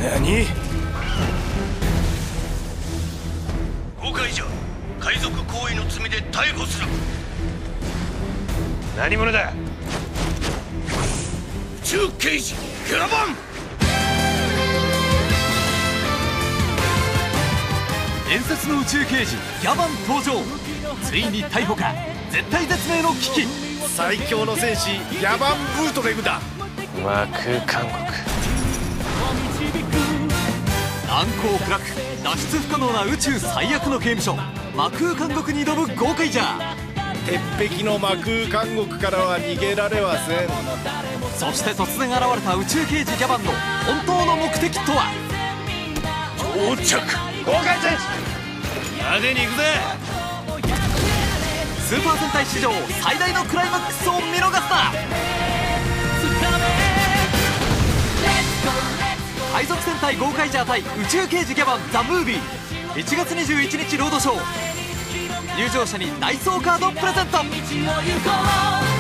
何？ 誤解じゃ。海賊行為の罪で逮捕する。 何者だ？ 宇宙刑事ギャバン。 伝説の宇宙刑事ギャバン登場。ついに逮捕か。絶体絶命の危機。 最強の戦士ギャバンブートレグだ。魔空監獄。 難攻不落、脱出不可能な宇宙最悪の刑務所魔空監獄に挑むゴーカイジャー。 鉄壁の魔空監獄からは逃げられはせん。 そして突然現れた宇宙刑事ギャバンの本当の目的とは。 到着。 ゴーカイ戦士派手に行くぜ。 スーパー戦隊史上最大のクライマックスを見逃すな。海賊戦隊ゴーカイジャー対宇宙刑事ギャバンザ・ムービー、1月21日ロードショー。入場者にダイソーカードプレゼント。